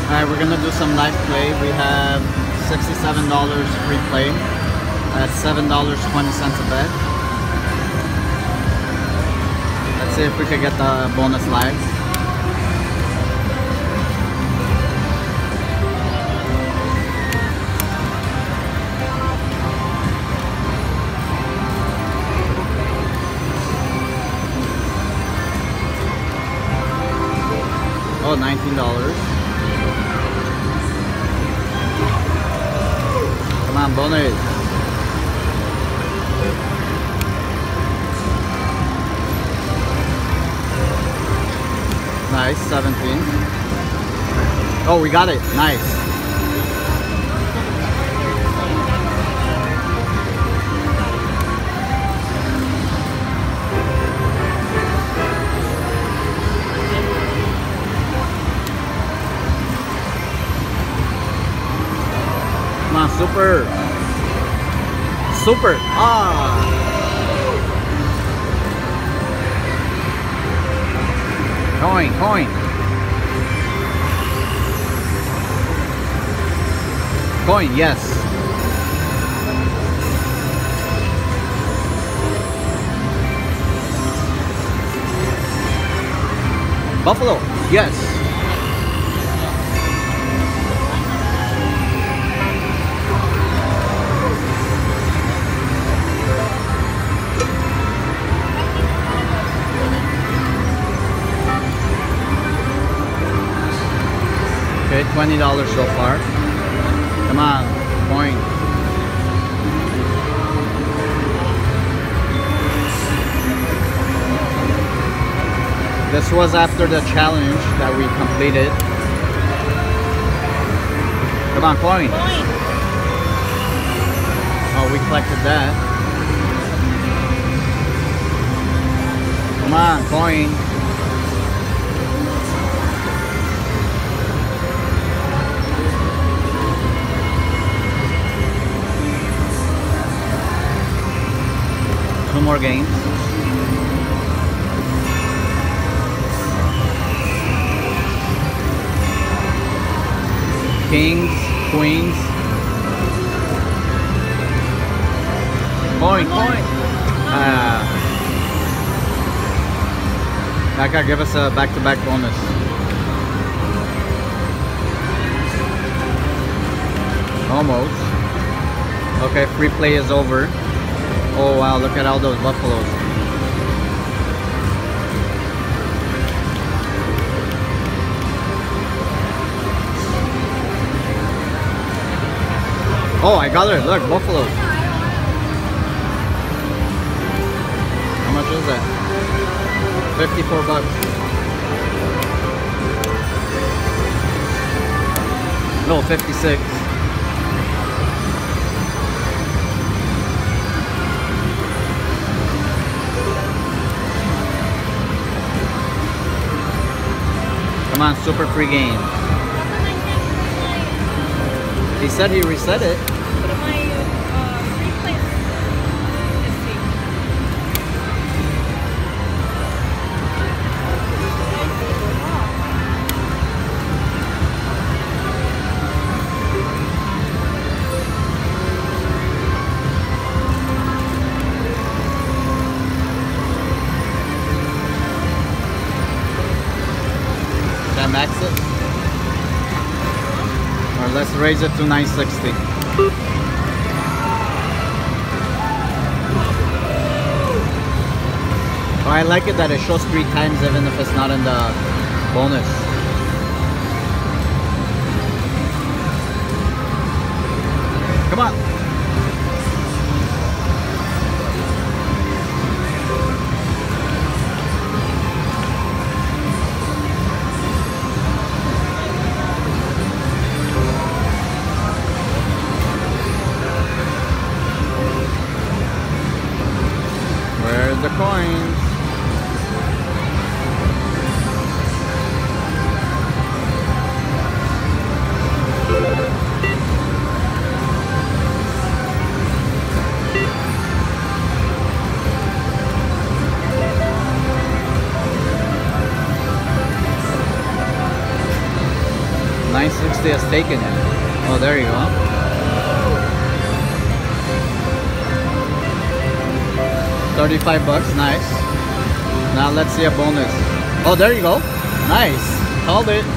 Alright, we're gonna do some live play. We have $67 free play. That's $7.20 a bet. Let's see if we could get the bonus live. Oh, $19. Come on, bonus. Nice, 17. Oh, we got it. Nice. Come on, super. Super. Ah. Coin, coin. Coin, yes. Buffalo, yes. Okay, $20 so far. Come on, point. This was after the challenge that we completed. Come on, coin. Oh, we collected that. Come on, coin. Two more games. Kings, queens. Coin, coin. That guy give us a back-to-back bonus. Almost. Okay, free play is over. Oh wow, look at all those buffaloes. Oh, I got it. Look, buffaloes. How much is that? 54 bucks. No, 56. Come on, super free game. He said he reset it. But my free play. Let's see. Can I max it? Or let's raise it to 960. Oh, I like it that it shows 3 times even if it's not in the bonus. Come on. Where's the coins? see a steak in it. Oh, there you go. $35, nice. Now let's see a bonus. Oh, there you go. Nice. Called it.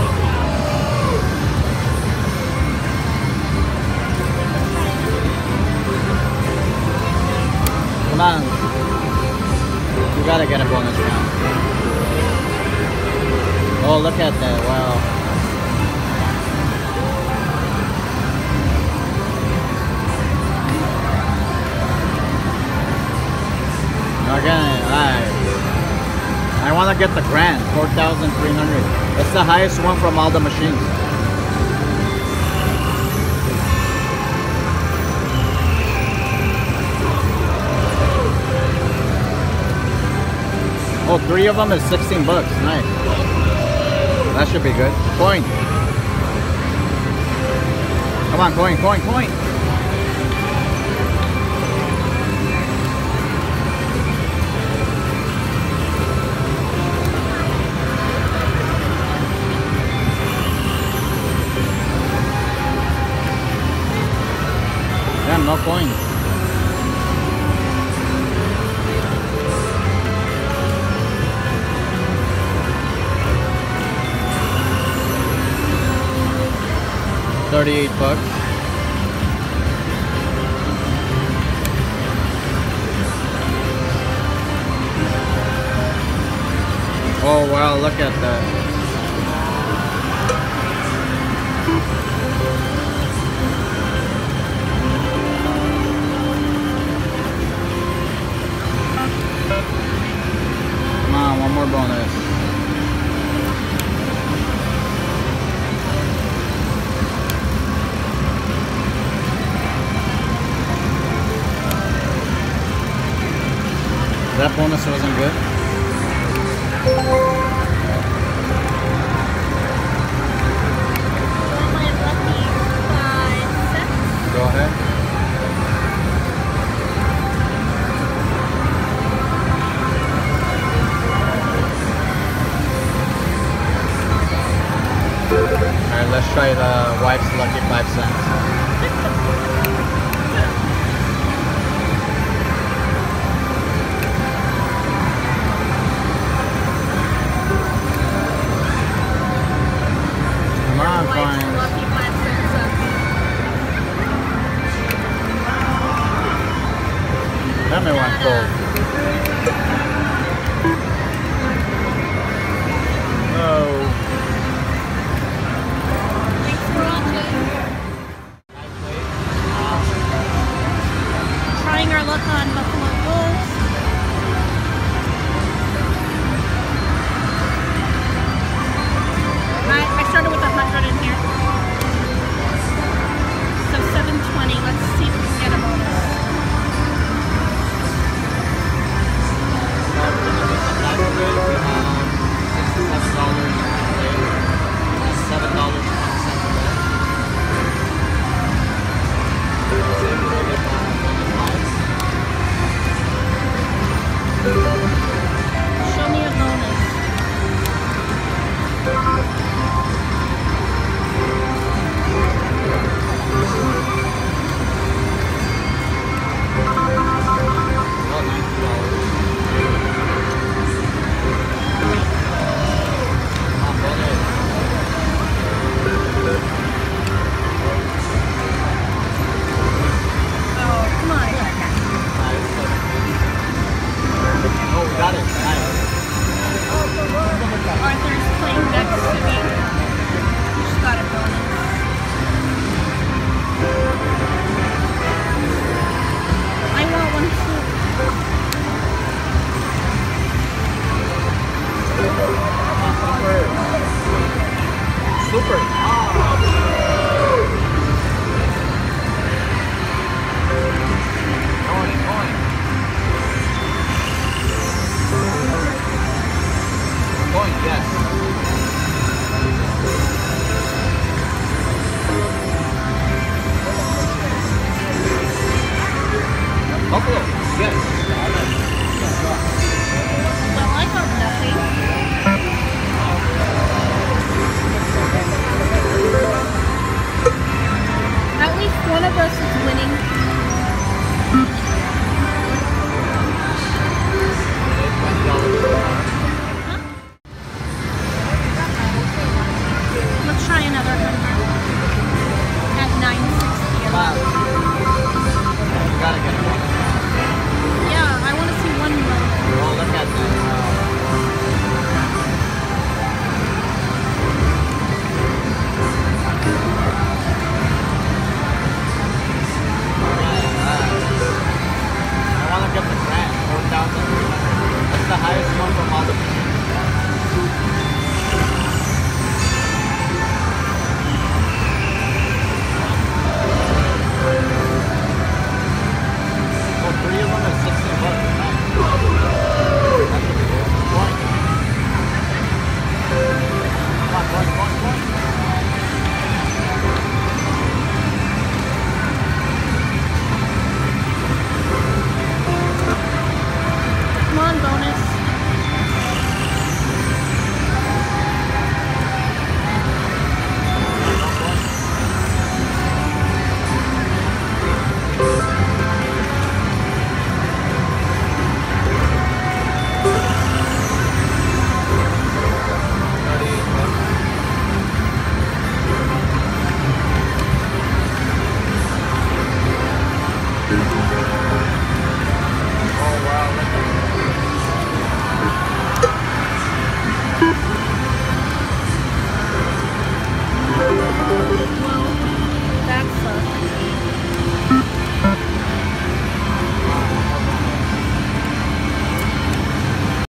Come on. You gotta get a bonus round. Oh, look at that. Wow. Again, I want to get the grand, 4,300. That's the highest one from all the machines. Oh, 3 of them is 16 bucks. Nice. That should be good. Coin. Come on, coin, coin, coin. Damn, no coins. $38. Oh wow, look at that. Come on, one more bonus. That bonus wasn't good. Go ahead. Alright, let's try the wife's lucky 5 cents. Tell me one cold. Oh. Thanks for watching. Trying our luck on Buffalo Bulls. I started with 100 in here. So 720. Let's see if we can get a bonus. Show me a bonus. Got it. Nice. Arthur's playing next to me. Just got a bonus. I want one too. Super. Yes. highest one from all of them. So 3 of them is 16 bucks. Nice. That should be good. Point. Come on. Come on, bonus.